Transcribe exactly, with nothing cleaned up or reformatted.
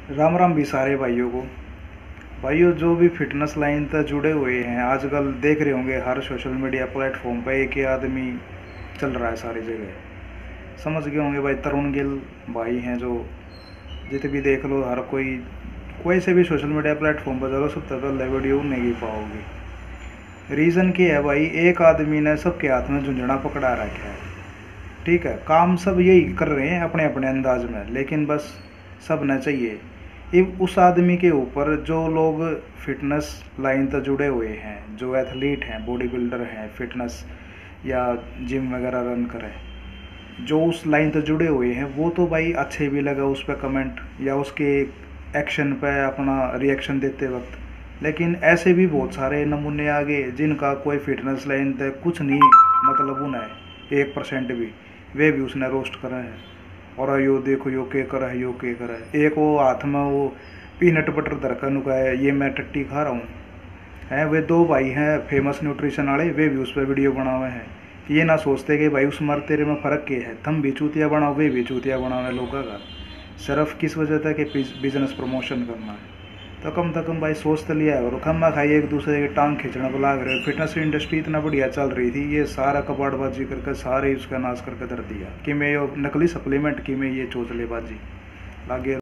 राम राम भी सारे भाइयों को। भाइयों, जो भी फिटनेस लाइन तक जुड़े हुए हैं, आजकल देख रहे होंगे हर सोशल मीडिया प्लेटफॉर्म पे एक ही आदमी चल रहा है सारी जगह। समझ गए होंगे भाई, तरुण गिल भाई हैं जो जितने भी देख लो, हर कोई कोई से भी सोशल मीडिया प्लेटफॉर्म पर चलो सबसे पहले वीडियो नहीं पाओगे। रीज़न क्या है भाई, एक आदमी ने सबके हाथ में झुंझुना पकड़ा रखा है। ठीक है, काम सब यही कर रहे हैं अपने अपने अंदाज में, लेकिन बस सब न चाहिए इव उस आदमी के ऊपर जो लोग फिटनेस लाइन तक जुड़े हुए हैं, जो एथलीट हैं, बॉडी बिल्डर हैं, फिटनेस या जिम वगैरह रन करें, जो उस लाइन तक जुड़े हुए हैं, वो तो भाई अच्छे भी लगा उस पर कमेंट या उसके एक्शन पे अपना रिएक्शन देते वक्त। लेकिन ऐसे भी बहुत सारे नमूने आ गए जिनका कोई फिटनेस लाइन तक कुछ नहीं मतलब उन्हें एक परसेंट भी, वे भी उसने रोस्ट करा है। और यो देखो यो के कर है, यो के कर है। एक वो हाथ में वो पीनट बटर धरकर नुका है, ये मैं टट्टी खा रहा हूँ है। वे दो भाई हैं फेमस न्यूट्रिशन वाले, वे भी उस पर वीडियो बना हुए हैं। ये ना सोचते कि भाई उस मर तेरे में फ़र्क क्या है, तुम भी चूतिया बनाओ, वे भी चूतिया बनाओ लोगों का, सिर्फ किस वजह था कि बिजनेस प्रमोशन करना है। तो कम से कम भाई सोच तो लिया है। और खम्मा खाई एक दूसरे की टांग खींचने को लाग रहे। फिटनेस इंडस्ट्री इतना बढ़िया चल रही थी, ये सारा कबाड़बाजी करके सारे उसका नाश करके धर दिया कि मैं ये नकली सप्लीमेंट की मैं ये चोचलेबाजी लागे।